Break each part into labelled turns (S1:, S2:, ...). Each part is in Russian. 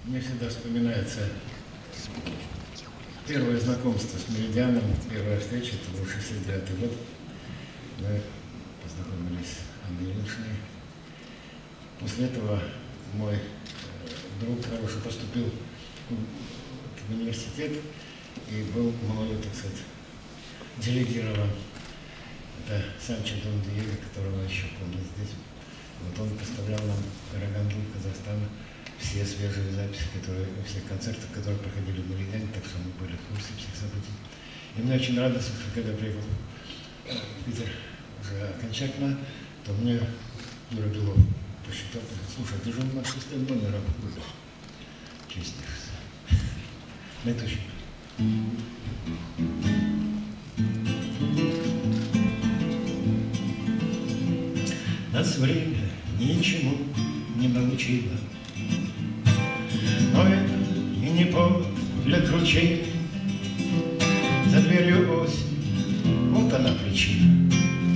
S1: Мне всегда вспоминается первое знакомство с Меридианом, первая встреча, это был 69-й год. Мы познакомились с Анной Ильиничной. После этого мой друг хороший поступил в университет и был мною, так сказать, делегирован. Это Санчо Дон Диего, которого еще помню здесь. Вот он поставлял нам Караганду, Казахстан, все свежие записи, всех концертов, которые проходили в Меридиане, так что мы были в курсе всех событий. И мне очень радостно, что когда приехал в Питер уже окончательно, то мне Юра Белов посчитал, слушай, ты же у нас 6-й номер будешь. Честишься. Ну, это очень. Нас время ничему не научило, но это и не повод для кручей. За дверью осень, вот она причина.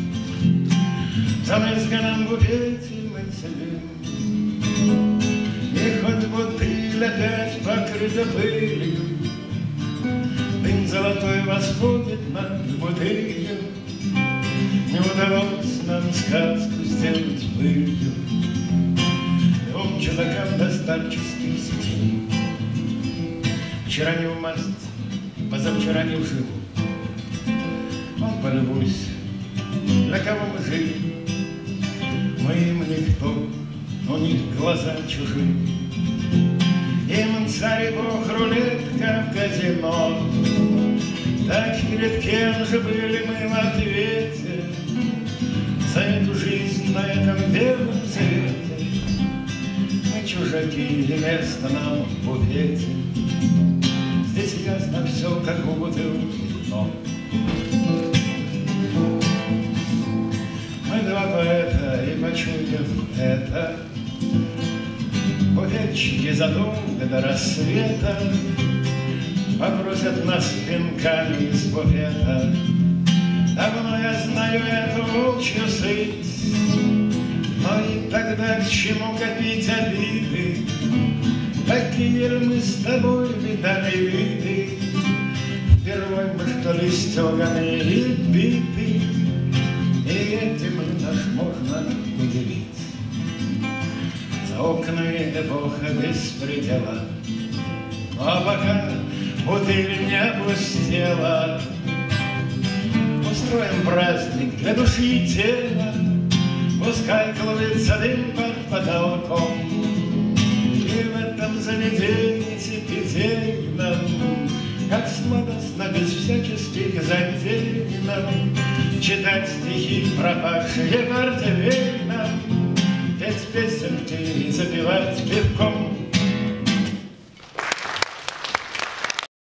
S1: В замызганном буфете мы сидим, и хоть бутыль опять покрыта пылью, дым золотой восходит над бутылью. Не удалось нам сказку сделать былью, двум чудакам до старческих сетей. Вчера не в масть, позавчера не в живу. Он полюбуйся, для кого мы жили. Мы им никто, у них глаза чужие. Им царь и бог рулетка в казино. Так перед кем же были мы в ответе за эту жизнь на этом белом свете? Мы чужаки, и место нам в буфете. Здесь ясно все, как у бутылки дно. Мы два поэта, и почуяв это, буфетчики задолго до рассвета попросят нас пинками из буфета. Давно я знаю эту волчью сыть, но и тогда к чему копить обиды? Какие мы с тобой видали виды? Впервой мы, что ли, стеганые и биты, и этим наш можно удивить. За окнами эпоха беспредела, а пока бутыль не опустела, устроим праздник для души и тела. Пускай клубится дым под потолком, и в этом заведении питейном, как сладостно без всяческих затейном, читать стихи, пропавшие портвейном, петь песенки и запевать пивком